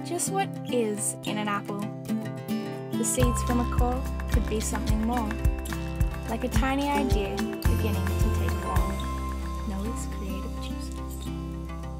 Just what is in an apple? The seeds from a core could be something more, like a tiny idea beginning to take form. Noah's Creative Juices.